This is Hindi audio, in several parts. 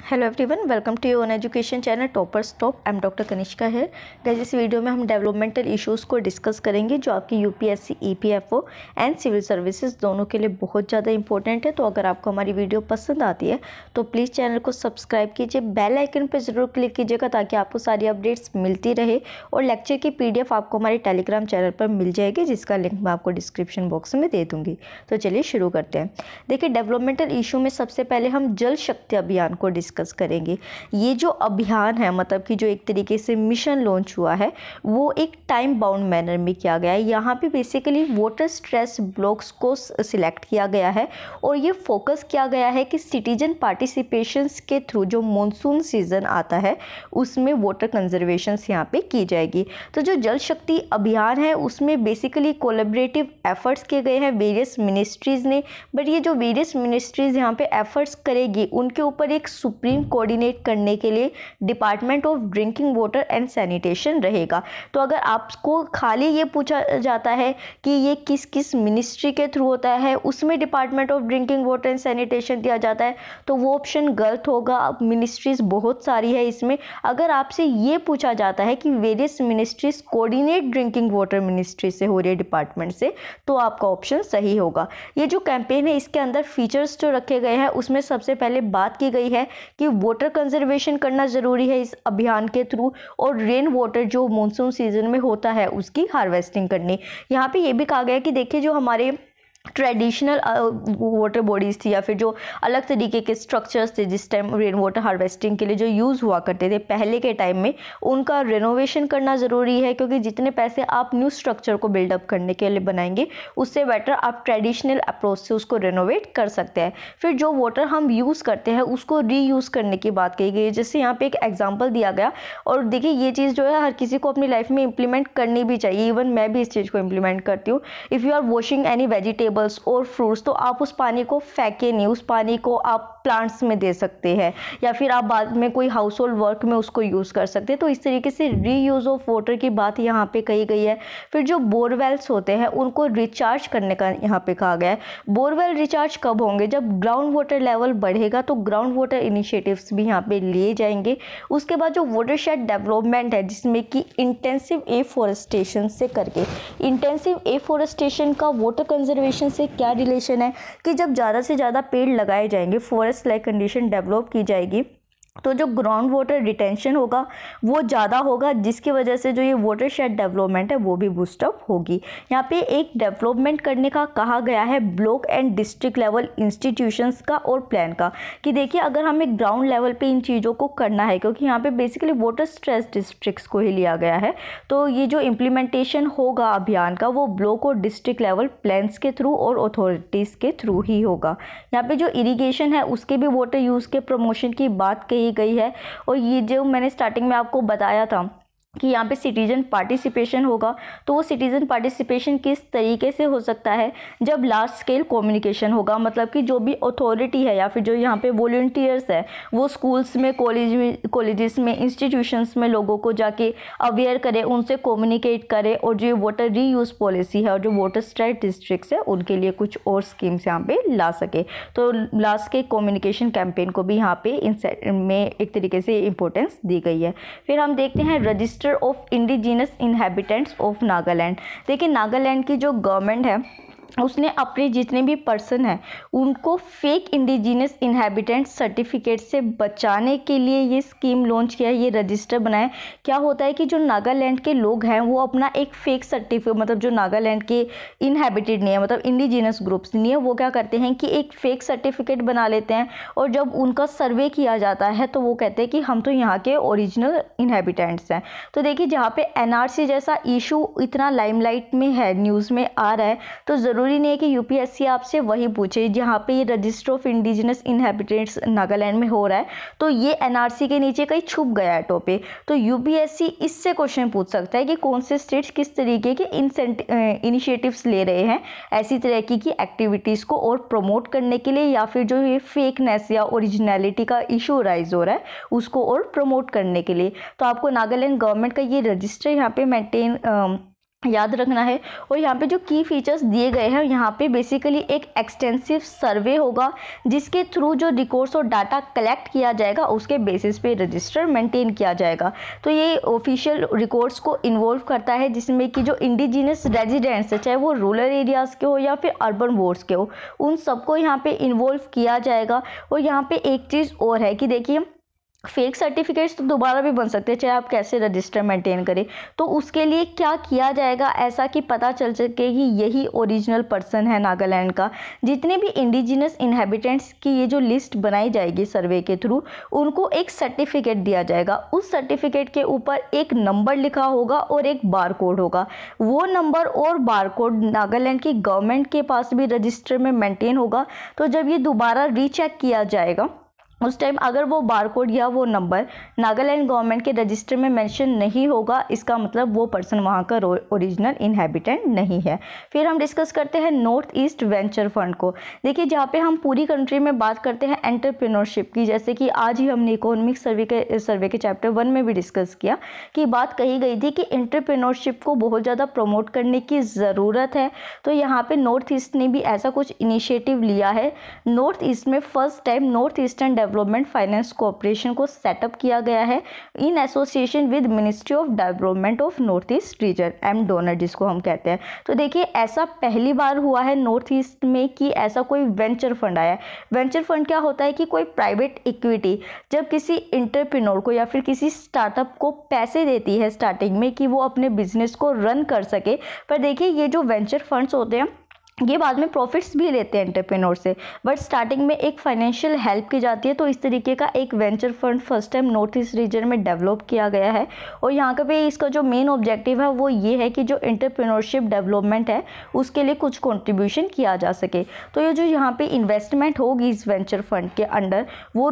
Hello everyone, welcome to your education channel toppers top. I am doctor Kanishka है। गाइस, इस वीडियो में हम डेवलपमेंटल इश्यूज़ को डिस्कस करेंगे जो आपकी UPSC, EPFO and civil services दोनों के लिए बहुत ज़्यादा इंपॉर्टेंट है। तो अगर आपको हमारी वीडियो पसंद आती है तो प्लीज़ चैनल को सब्सक्राइब कीजिए, बेल आइकन पर ज़रूर क्लिक कीजिएगा ताकि आपको सारी अपडेट्स मिलती रहे। और लेक्चर की PDF आपको हमारे टेलीग्राम चैनल पर मिल जाएगी, जिसका लिंक मैं आपको डिस्क्रिप्शन बॉक्स में दे दूँगी। तो चलिए शुरू करते हैं। देखिए, डेवलपमेंटल इशू में सबसे पहले हम जल शक्ति अभियान को डिस्कस करेंगे। ये जो अभियान है, मतलब कि जो एक तरीके से मिशन लॉन्च हुआ है, वो एक टाइम बाउंड मैनर में किया गया है। यहाँ पे बेसिकली वाटर स्ट्रेस ब्लॉक्स को सिलेक्ट किया गया है और ये फोकस किया गया है कि सिटीजन पार्टिसिपेशंस के थ्रू जो मॉनसून सीजन आता है उसमें वाटर कंजर्वेशंस यहाँ पे की जाएगी। तो जो जल शक्ति अभियान है उसमें बेसिकली कोलैबोरेटिव एफर्ट्स किए गए हैं वेरियस मिनिस्ट्रीज़ ने। बट ये जो वेरियस मिनिस्ट्रीज़ यहाँ पे एफर्ट्स करेगी, उनके ऊपर एक सुप्रीम कोऑर्डिनेट करने के लिए department of drinking water and sanitation रहेगा। तो अगर आपको खाली ये पूछा जाता है कि ये किस किस मिनिस्ट्री के थ्रू होता है, उसमें department of drinking water and sanitation दिया जाता है, तो वो ऑप्शन गलत होगा। मिनिस्ट्रीज बहुत सारी है इसमें। अगर आपसे ये पूछा जाता है कि various ministries coordinate drinking water ministry से हो रही है, डिपार्टमेंट से, तो आपका ऑप्शन सही होगा। ये जो कैंपेन है इसके अंदर फीचर्स जो रखे गए हैं उसमें सबसे पहले बात की गई है कि वाटर कंजर्वेशन करना ज़रूरी है इस अभियान के थ्रू, और रेन वाटर जो मानसून सीजन में होता है उसकी हार्वेस्टिंग करनी। यहाँ पे ये भी कहा गया है कि देखिए, जो हमारे ट्रेडिशनल वाटर बॉडीज़ थी या फिर जो अलग तरीके के स्ट्रक्चर्स थे जिस टाइम रेन वाटर हार्वेस्टिंग के लिए जो यूज़ हुआ करते थे पहले के टाइम में, उनका रेनोवेशन करना ज़रूरी है। क्योंकि जितने पैसे आप न्यू स्ट्रक्चर को बिल्डअप करने के लिए बनाएंगे, उससे बेटर आप ट्रेडिशनल अप्रोच से उसको रेनोवेट कर सकते हैं। फिर जो वाटर हम यूज़ करते हैं उसको रीयूज़ करने की बात कही गई है। जैसे यहाँ पे एक एग्जांपल दिया गया, और देखिए ये चीज़ जो है हर किसी को अपनी लाइफ में इंप्लीमेंट करनी भी चाहिए। इवन मैं भी इस चीज़ को इंप्लीमेंट करती हूँ। If you are washing any vegetables और फ्रूट्स, तो आप उस पानी को फेंके नहीं, उस पानी को आप प्लांट्स में दे सकते हैं, या फिर आप बाद में कोई हाउस होल्ड वर्क में उसको यूज़ कर सकते हैं। तो इस तरीके से रीयूज ऑफ वाटर की बात यहाँ पे कही गई है। फिर जो बोरवेल्स होते हैं उनको रिचार्ज करने का यहाँ पे कहा गया है। बोरवेल रिचार्ज कब होंगे? जब ग्राउंड वाटर लेवल बढ़ेगा तो ग्राउंड वाटर इनिशिएटिव्स भी यहाँ पे लिए जाएंगे। उसके बाद जो वाटरशेड डेवलपमेंट है, जिसमें कि इंटेंसिव एफॉरेस्टेशन से करके, इंटेंसिव एफॉरेस्टेशन का वाटर कंजर्वेशन से क्या रिलेशन है कि जब ज़्यादा से ज़्यादा पेड़ लगाए जाएंगे, फॉरेस्ट लाइक कंडीशन डेवलप की जाएगी, तो जो ग्राउंड वाटर रिटेंशन होगा वो ज़्यादा होगा, जिसकी वजह से जो ये वाटरशेड डेवलपमेंट है वो भी बूस्टअप होगी। यहाँ पे एक डेवलपमेंट करने का कहा गया है block and district level institutions का और प्लान का, कि देखिए अगर हमें ग्राउंड लेवल पे इन चीज़ों को करना है, क्योंकि यहाँ पे बेसिकली वाटर स्ट्रेस डिस्ट्रिक्ट्स को ही लिया गया है, तो ये जो इम्प्लीमेंटेशन होगा अभियान का वो ब्लॉक और डिस्ट्रिक्ट लेवल प्लान्स के थ्रू और अथॉरिटीज़ के थ्रू ही होगा। यहाँ पे जो इरीगेशन है उसके भी वाटर यूज़ के प्रमोशन की बात कही गई है। और ये जो मैंने स्टार्टिंग में आपको बताया था कि यहाँ पे सिटीजन पार्टिसिपेशन होगा, तो वो सिटीजन पार्टिसिपेशन किस तरीके से हो सकता है? जब लार्ज स्केल कम्युनिकेशन होगा, मतलब कि जो भी अथॉरिटी है या फिर जो यहाँ पे वॉलंटियर्स है वो स्कूल्स में, कॉलेजेस में, इंस्टीट्यूशंस में लोगों को जाके अवेयर करे, उनसे कम्युनिकेट करे, और जो वाटर रीयूज़ पॉलिसी है और जो वाटर स्ट्रेस डिस्ट्रिक्ट्स है उनके लिए कुछ और स्कीम्स यहाँ पे ला सके। तो लार्ज स्केल कम्युनिकेशन कैंपेन को भी यहाँ पे में एक तरीके से इम्पोर्टेंस दी गई है। फिर हम देखते हैं register of indigenous inhabitants of Nagaland. देखिए, नागालैंड की जो गवर्नमेंट है उसने अपने जितने भी पर्सन हैं उनको फेक इंडिजिनस इनहैबिटेंट सर्टिफिकेट से बचाने के लिए ये स्कीम लॉन्च किया है, ये रजिस्टर बनाया। क्या होता है कि जो नागालैंड के लोग हैं वो अपना एक फेक सर्टिफिकेट, मतलब जो नागालैंड के इनहैबिटेड नहीं है, मतलब इंडिजिनस ग्रुप्स नहीं है, वो क्या करते हैं कि एक फेक सर्टिफिकेट बना लेते हैं, और जब उनका सर्वे किया जाता है तो वो कहते हैं कि हम तो यहाँ के ओरिजिनल इनहैबिटेंट्स हैं। तो देखिए, जहाँ पे NRC जैसा इशू इतना लाइमलाइट में है, न्यूज़ में आ रहा है, तो ज़रूरी नहीं है कि यूपीएससी आपसे वही पूछे। जहाँ पे ये register of indigenous inhabitants Nagaland में हो रहा है तो ये NRC के नीचे कहीं छुप गया है टॉपिक, तो यूपीएससी इससे क्वेश्चन पूछ सकता है कि कौन से स्टेट्स किस तरीके के इनिशिएटिव्स ले रहे हैं ऐसी तरह की एक्टिविटीज़ को और प्रमोट करने के लिए, या फिर जो ये फेकनेस या ओरिजिनलिटी का इशू राइज हो रहा है उसको और प्रमोट करने के लिए। तो आपको नागालैंड गवर्नमेंट का ये रजिस्टर यहाँ पे मेंटेन याद रखना है। और यहाँ पे जो की फीचर्स दिए गए हैं, यहाँ पे बेसिकली एक एक्सटेंसिव सर्वे होगा जिसके थ्रू जो रिकॉर्ड्स और डाटा कलेक्ट किया जाएगा उसके बेसिस पे रजिस्टर मेंटेन किया जाएगा। तो ये ऑफिशियल रिकॉर्ड्स को इन्वॉल्व करता है जिसमें कि जो इंडिजिनस रेजिडेंट्स है, चाहे वो रूरल एरियाज़ के हो या फिर अर्बन वार्ड्स के हो, उन सबको यहाँ पे इन्वॉल्व किया जाएगा। और यहाँ पे एक चीज़ और है कि देखिए फेक सर्टिफिकेट्स तो दोबारा भी बन सकते हैं चाहे आप कैसे रजिस्टर मेंटेन करें। तो उसके लिए क्या किया जाएगा ऐसा कि पता चल सके कि यही ओरिजिनल पर्सन है नागालैंड का। जितने भी इंडिजिनस इनहेबिटेंट्स की ये जो लिस्ट बनाई जाएगी सर्वे के थ्रू, उनको एक सर्टिफिकेट दिया जाएगा। उस सर्टिफिकेट के ऊपर एक नंबर लिखा होगा और एक बार कोड होगा। वो नंबर और बार कोड नागालैंड की गवर्नमेंट के पास भी रजिस्टर में मेंटेन होगा। तो जब ये दोबारा रीचेक किया जाएगा उस टाइम अगर वो बारकोड या वो नंबर नागालैंड गवर्नमेंट के रजिस्टर में मेंशन नहीं होगा, इसका मतलब वो पर्सन वहाँ का ओरिजिनल इनहेबिटेंट नहीं है। फिर हम डिस्कस करते हैं नॉर्थ ईस्ट वेंचर फंड को। देखिए जहाँ पे हम पूरी कंट्री में बात करते हैं एंटरप्रेन्योरशिप की, जैसे कि आज ही हमने इकोनॉमिक सर्वे के चैप्टर 1 में भी डिस्कस किया कि बात कही गई थी कि एंटरप्रेन्योरशिप को बहुत ज़्यादा प्रमोट करने की ज़रूरत है। तो यहाँ पर नॉर्थ ईस्ट ने भी ऐसा कुछ इनिशिएटिव लिया है। नॉर्थ ईस्ट में first time north eastern development finance cooperation को सेटअप किया गया है in association with ministry of development of north east region, MDONR जिसको हम कहते हैं। तो देखिए ऐसा पहली बार हुआ है नॉर्थ ईस्ट में कि ऐसा कोई वेंचर फंड आया है। वेंचर फंड क्या होता है कि कोई प्राइवेट इक्विटी जब किसी एंटरप्रेन्योर को या फिर किसी स्टार्टअप को पैसे देती है स्टार्टिंग में कि वो अपने बिजनेस को रन कर सके। पर देखिए ये जो वेंचर फंड्स होते हैं ये बाद में प्रॉफिट्स भी लेते हैं एंटरप्रेन्योर से, बट स्टार्टिंग में एक फाइनेंशियल हेल्प की जाती है। तो इस तरीके का एक venture fund first time north east region में डेवलप किया गया है। और यहाँ पे इसका जो मेन ऑब्जेक्टिव है वो ये है कि जो एंटरप्रेन्योरशिप डेवलपमेंट है उसके लिए कुछ कंट्रीब्यूशन किया जा सके। तो ये जो यहाँ पे इन्वेस्टमेंट होगी इस वेंचर फंड के अंडर वो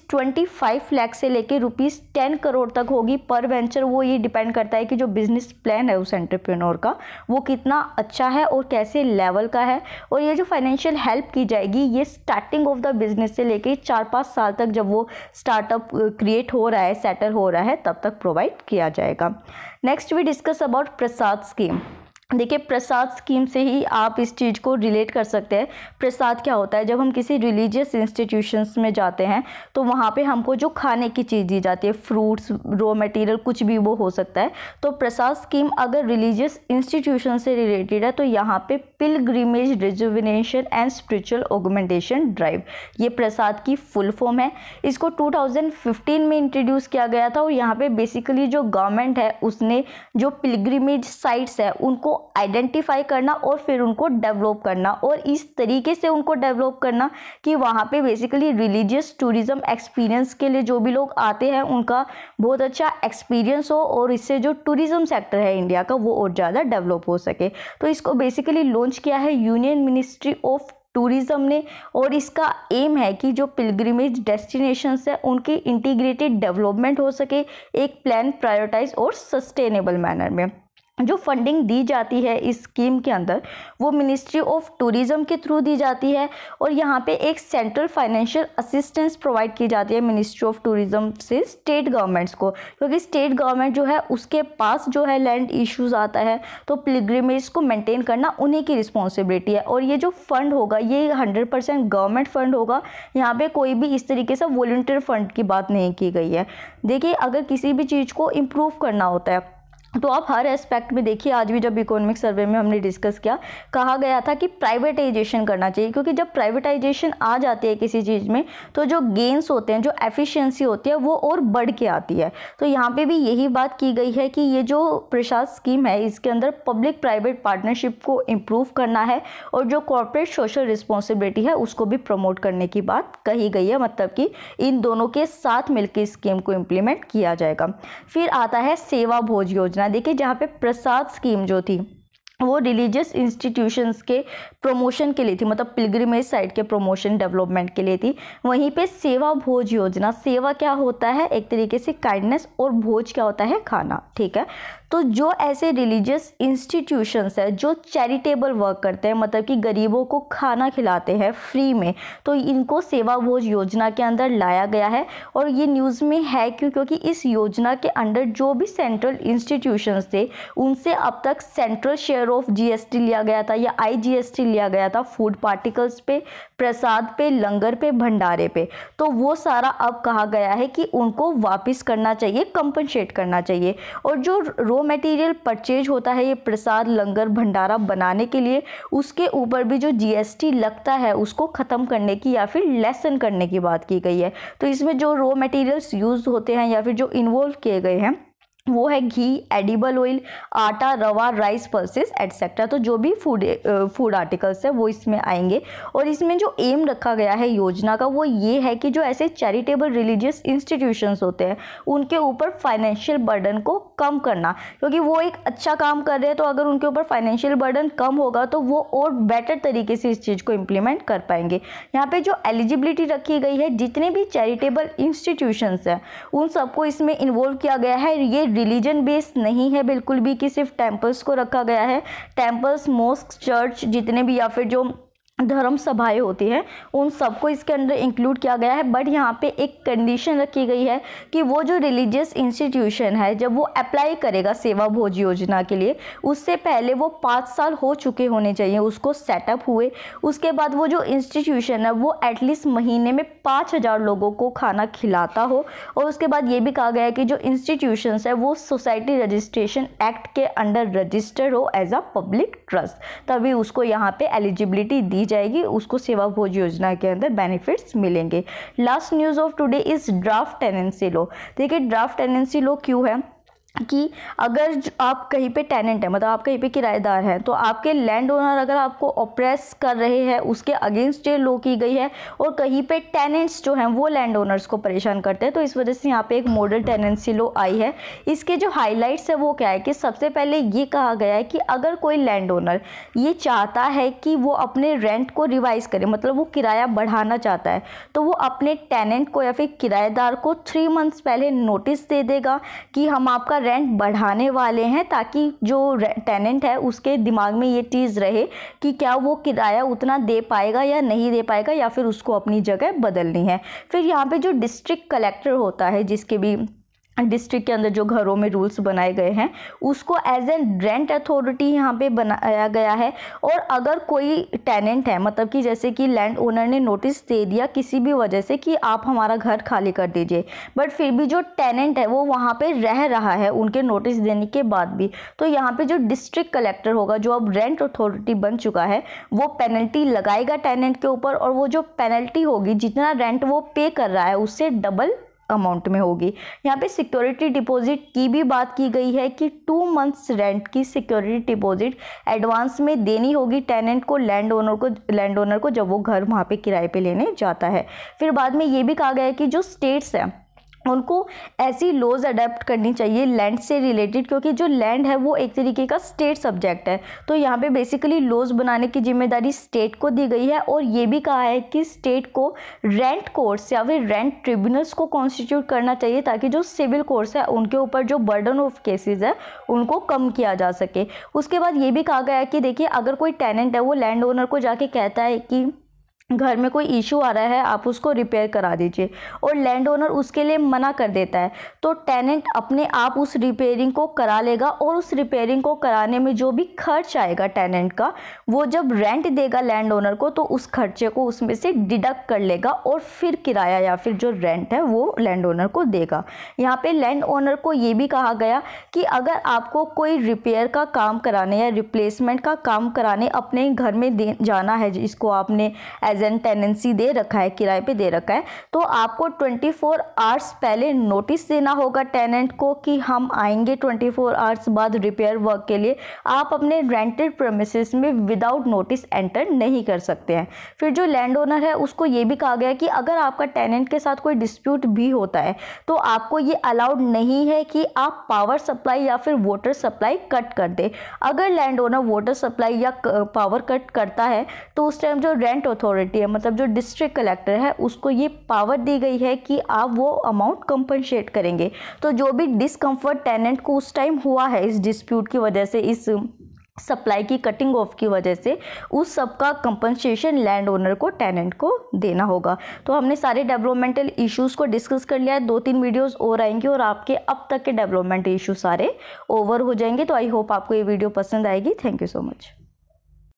₹25 लाख से लेकर ₹10 करोड़ तक होगी पर वेंचर। वो ये डिपेंड करता है कि जो बिजनेस प्लान है उस एंटरप्रेन्योर का वो कितना अच्छा है और कैसे लेवल का है। और ये जो फाइनेंशियल हेल्प की जाएगी ये स्टार्टिंग ऑफ द बिजनेस से लेके 4-5 साल तक जब वो स्टार्टअप क्रिएट हो रहा है, सेटल हो रहा है, तब तक प्रोवाइड किया जाएगा। Next we discuss about Prasad scheme. देखिए प्रसाद स्कीम से ही आप इस चीज़ को रिलेट कर सकते हैं। प्रसाद क्या होता है, जब हम किसी रिलीजियस इंस्टीट्यूशंस में जाते हैं तो वहाँ पे हमको जो खाने की चीज़ दी जाती है, फ्रूट्स, रॉ मटेरियल, कुछ भी वो हो सकता है। तो प्रसाद स्कीम अगर रिलीजियस इंस्टीट्यूशन से रिलेटेड है तो यहाँ पे pilgrimage rejuvenation and spiritual augmentation drive, ये प्रसाद की फुल फॉर्म है। इसको 2015 में इंट्रोड्यूस किया गया था। और यहाँ पे बेसिकली जो गवर्नमेंट है उसने जो पिलग्रिमेज साइट्स है उनको आइडेंटिफाई करना और फिर उनको डेवलप करना और इस तरीके से उनको डेवलप करना कि वहाँ पे बेसिकली रिलीजियस टूरिज्म एक्सपीरियंस के लिए जो भी लोग आते हैं उनका बहुत अच्छा एक्सपीरियंस हो और इससे जो टूरिज्म सेक्टर है इंडिया का वो और ज़्यादा डेवलप हो सके। तो इसको बेसिकली लॉन्च किया है यूनियन मिनिस्ट्री ऑफ टूरिज्म ने। और इसका एम है कि जो पिलग्रिमेज डेस्टिनेशंस है उनकी इंटीग्रेटेड डेवलपमेंट हो सके एक प्लान, प्रायोरिटाइज और सस्टेनेबल मैनर में। जो फंडिंग दी जाती है इस स्कीम के अंदर वो मिनिस्ट्री ऑफ टूरिज्म के थ्रू दी जाती है। और यहाँ पे एक सेंट्रल फाइनेंशियल असिस्टेंस प्रोवाइड की जाती है मिनिस्ट्री ऑफ टूरिज्म से स्टेट गवर्नमेंट्स को, क्योंकि स्टेट गवर्नमेंट जो है उसके पास जो है लैंड इश्यूज आता है तो पिलग्रिमेज को मेंटेन करना उन्हीं की रिस्पॉन्सिबिलिटी है। और ये जो फंड होगा ये 100% गवर्नमेंट फंड होगा। यहाँ पे कोई भी इस तरीके से वॉलंटियर फंड की बात नहीं की गई है। देखिए अगर किसी भी चीज़ को इम्प्रूव करना होता है तो आप हर एस्पेक्ट में देखिए, आज भी जब इकोनॉमिक सर्वे में हमने डिस्कस किया कहा गया था कि प्राइवेटाइजेशन करना चाहिए, क्योंकि जब प्राइवेटाइजेशन आ जाती है किसी चीज़ में तो जो गेन्स होते हैं, जो एफिशिएंसी होती है वो और बढ़ के आती है। तो यहाँ पे भी यही बात की गई है कि ये जो प्रसाद स्कीम है इसके अंदर पब्लिक प्राइवेट पार्टनरशिप को इम्प्रूव करना है और जो कॉर्पोरेट सोशल रिस्पॉन्सिबिलिटी है उसको भी प्रमोट करने की बात कही गई है। मतलब कि इन दोनों के साथ मिलकर इस स्कीम को इम्प्लीमेंट किया जाएगा। फिर आता है सेवा भोज योजना। देखिए जहाँ पे प्रसाद स्कीम जो थी वो रिलीजियस इंस्टीट्यूशंस के प्रमोशन के लिए थी, मतलब पिलग्रिमेज साइट के प्रमोशन डेवलपमेंट के लिए थी। वहीं पे सेवा भोज योजना, सेवा क्या होता है, एक तरीके से काइंडनेस, और भोज क्या होता है, खाना, ठीक है। तो जो ऐसे रिलीजियस इंस्टीट्यूशंस है जो चैरिटेबल वर्क करते हैं, मतलब कि गरीबों को खाना खिलाते हैं फ्री में, तो इनको सेवा भोज योजना के अंदर लाया गया है। और ये न्यूज़ में है क्यों, क्योंकि इस योजना के अंडर जो भी सेंट्रल इंस्टीट्यूशंस थे उनसे अब तक सेंट्रल शेयर ऑफ जीएसटी लिया गया था या आईजीएसटी लिया गया था, फूड पार्टिकल्स पे, प्रसाद पे, लंगर पे, भंडारे पे। तो वो सारा अब कहा गया है कि उनको वापस करना चाहिए, कंपनसेट करना चाहिए। और जो रॉ मटेरियल परचेज होता है ये प्रसाद, लंगर, भंडारा बनाने के लिए, उसके ऊपर भी जो जीएसटी लगता है उसको ख़त्म करने की या फिर लेसन करने की बात की गई है। तो इसमें जो रॉ मटेरियल्स यूज़ होते हैं या फिर जो इन्वॉल्व किए गए हैं वो है घी, एडिबल ऑयल, आटा, रवा, राइस, पल्सेस एटसेट्रा। तो जो भी फूड आर्टिकल्स है वो इसमें आएंगे। और इसमें जो एम रखा गया है योजना का वो ये है कि जो ऐसे चैरिटेबल रिलीजियस इंस्टीट्यूशंस होते हैं उनके ऊपर फाइनेंशियल बर्डन को कम करना, क्योंकि वो एक अच्छा काम कर रहे हैं। तो अगर उनके ऊपर फाइनेंशियल बर्डन कम होगा तो वो और बेटर तरीके से इस चीज़ को इम्प्लीमेंट कर पाएंगे। यहाँ पे जो एलिजिबिलिटी रखी गई है, जितने भी चैरिटेबल इंस्टीट्यूशंस हैं उन सबको इसमें इन्वॉल्व किया गया है। ये रिलीजन बेस्ड नहीं है बिल्कुल भी कि सिर्फ टेम्पल्स को रखा गया है। टेम्पल्स, मॉस्क, चर्च, जितने भी या फिर जो धर्म सभाएं होती हैं उन सबको इसके अंदर इंक्लूड किया गया है। बट यहाँ पे एक कंडीशन रखी गई है कि वो जो रिलीजियस इंस्टीट्यूशन है जब वो अप्लाई करेगा सेवा भोज योजना के लिए, उससे पहले वो 5 साल हो चुके होने चाहिए उसको सेटअप हुए। उसके बाद वो जो इंस्टीट्यूशन है वो एटलीस्ट महीने में 5000 लोगों को खाना खिलाता हो। और उसके बाद ये भी कहा गया है कि जो इंस्टीट्यूशंस है वो सोसाइटी रजिस्ट्रेशन एक्ट के अंडर रजिस्टर्ड हो एज अ पब्लिक ट्रस्ट, तभी उसको यहाँ पे एलिजिबिलिटी दी जाएगी, उसको सेवा भोज योजना के अंदर बेनिफिट्स मिलेंगे। Last news of today is draft tenancy law. देखिए ड्राफ्ट टेनेंसी लॉ क्यों है कि अगर आप कहीं पे टेनेंट है, मतलब आप कहीं पे किराएदार हैं, तो आपके लैंड ओनर अगर आपको ऑप्रेस कर रहे हैं उसके अगेंस्ट ये लॉ की गई है। और कहीं पे टेनेंट्स जो हैं वो लैंड ओनर्स को परेशान करते हैं, तो इस वजह से यहाँ पे एक मॉडल टेनेंसी लॉ आई है। इसके जो हाईलाइट्स है वो क्या है कि सबसे पहले ये कहा गया है कि अगर कोई लैंड ओनर ये चाहता है कि वो अपने रेंट को रिवाइज करे, मतलब वो किराया बढ़ाना चाहता है, तो वो अपने टेनेंट को या फिर किराएदार को 3 मंथ्स पहले नोटिस दे देगा कि हम आपका रेंट बढ़ाने वाले हैं, ताकि जो टेनेंट है उसके दिमाग में ये चीज़ रहे कि क्या वो किराया उतना दे पाएगा या नहीं दे पाएगा, या फिर उसको अपनी जगह बदलनी है। फिर यहाँ पे जो डिस्ट्रिक्ट कलेक्टर होता है, जिसके भी डिस्ट्रिक्ट के अंदर जो घरों में रूल्स बनाए गए हैं, उसको एज एन रेंट अथॉरिटी यहाँ पे बनाया गया है। और अगर कोई टेनेंट है, मतलब कि जैसे कि लैंड ओनर ने नोटिस दे दिया किसी भी वजह से कि आप हमारा घर खाली कर दीजिए, बट फिर भी जो टेनेंट है वो वहाँ पे रह रहा है उनके नोटिस देने के बाद भी, तो यहाँ पे जो डिस्ट्रिक्ट कलेक्टर होगा, जो अब रेंट अथॉरिटी बन चुका है, वो पेनल्टी लगाएगा टेनेंट के ऊपर। और वो जो पेनल्टी होगी, जितना रेंट वो पे कर रहा है उससे डबल अमाउंट में होगी। यहाँ पे सिक्योरिटी डिपॉजिट की भी बात की गई है कि 2 मंथ्स रेंट की सिक्योरिटी डिपॉजिट एडवांस में देनी होगी टेनेंट को, लैंड ओनर को जब वो घर वहाँ पे किराए पे लेने जाता है। फिर बाद में ये भी कहा गया है कि जो स्टेट्स हैं उनको ऐसी लॉज अडेप्ट करनी चाहिए लैंड से रिलेटेड, क्योंकि जो लैंड है वो एक तरीके का स्टेट सब्जेक्ट है। तो यहाँ पे बेसिकली लॉज बनाने की जिम्मेदारी स्टेट को दी गई है। और ये भी कहा है कि स्टेट को रेंट कोर्ट्स या फिर रेंट ट्रिब्यूनल्स को कॉन्स्टिट्यूट करना चाहिए, ताकि जो सिविल कोर्ट्स है उनके ऊपर जो बर्डन ऑफ केसेस है उनको कम किया जा सके। उसके बाद ये भी कहा गया है कि देखिए, अगर कोई टेनेंट है वो लैंड ओनर को जाके कहता है कि घर में कोई इशू आ रहा है, आप उसको रिपेयर करा दीजिए, और लैंड ओनर उसके लिए मना कर देता है, तो टेनेंट अपने आप उस रिपेयरिंग को करा लेगा। और उस रिपेयरिंग को कराने में जो भी खर्च आएगा टेनेंट का, वो जब रेंट देगा लैंड ओनर को तो उस खर्चे को उसमें से डिडक्ट कर लेगा और फिर किराया या फिर जो रेंट है वो लैंड ओनर को देगा। यहाँ पे लैंड ओनर को ये भी कहा गया कि अगर आपको कोई रिपेयर का काम कराने या रिप्लेसमेंट का काम कराने अपने घर में जाना है, जिसको आपने एज एन टेनेंसी दे रखा है, किराए पे दे रखा है, तो आपको 24 आवर्स पहले नोटिस देना होगा टेनेंट को कि हम आएंगे 24 आवर्स बाद रिपेयर वर्क के लिए। आप अपने रेंटेड प्रेमिसेस में विदाउट नोटिस एंटर नहीं कर सकते हैं। फिर जो लैंड ओनर है उसको ये भी कहा गया है कि अगर आपका टेनेंट के साथ कोई डिस्प्यूट भी होता है तो आपको ये अलाउड नहीं है कि आप पावर सप्लाई या फिर वाटर सप्लाई कट कर दे। अगर लैंड ओनर वाटर सप्लाई या पावर कट करता है तो उस टाइम जो रेंट अथॉरिटी है, मतलब जो डिस्ट्रिक्ट कलेक्टर है, उसको ये पावर दी गई है कि आप वो अमाउंट कंपनसेट करेंगे। तो जो भी डिस्कम्फर्ट टेनेंट को उस टाइम हुआ है इस डिस्प्यूट की वजह से, इस सप्लाई की कटिंग ऑफ की वजह से, उस सब का कंपनसेशन लैंड ओनर को टेनेंट को देना होगा। तो हमने सारे डेवलपमेंटल इश्यूज़ को डिस्कस कर लिया है। 2-3 वीडियोस और आएंगी और आपके अब तक के डेवलपमेंट इशू सारे ओवर हो जाएंगे। तो आई होप आपको ये वीडियो पसंद आएगी। Thank you so much.